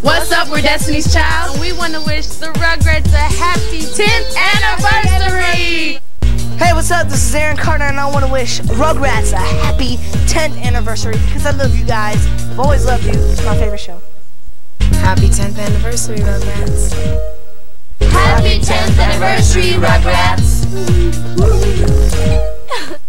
What's up, we're Destiny's Child, and we want to wish the Rugrats a happy 10th anniversary! Hey, what's up? This is Aaron Carter, and I want to wish Rugrats a happy 10th anniversary because I love you guys. I've always loved you. It's my favorite show. Happy 10th anniversary, Rugrats. Happy 10th anniversary, Rugrats!